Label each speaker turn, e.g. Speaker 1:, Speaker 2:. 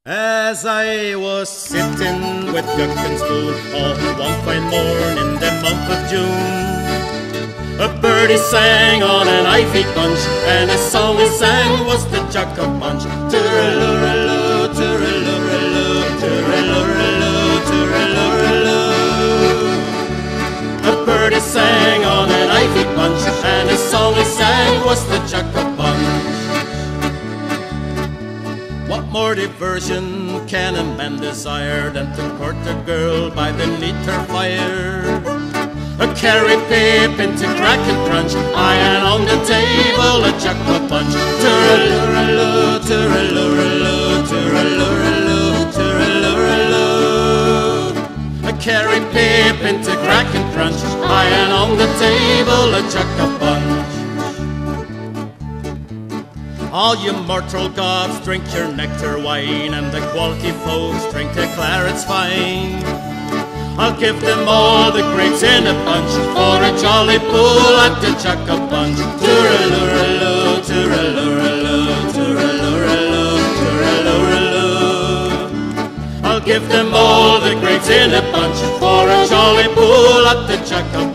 Speaker 1: As I was sitting with duck and spoon on one fine morn in the month of June, a birdie sang on an ivy bunch, and the song he sang was the Jocko Bunch. Tooraloo, tooraloo, tooraloo, tooraloo. A birdie sang on an ivy bunch, and the song he sang was the Jocko Bunch. What more diversion can a man desire than to court a girl by the neat her fire? A carrot pip into crack and crunch, iron on the table, a Jocko Bunch. Tooraloo, tooraloo, tooraloo, tooraloo. A carrot pip into crack and crunch, iron on the table, a Jocko Bunch. All you mortal gods, drink your nectar wine, and the quality folks drink their clarets fine. I'll give them all the grapes in a bunch for a jolly pull at the Jocko Bunch. Tooraloo, tooraloo, tooraloo, tooraloo. I'll give them all the grapes in a bunch for a jolly pull at the Jocko Bunch.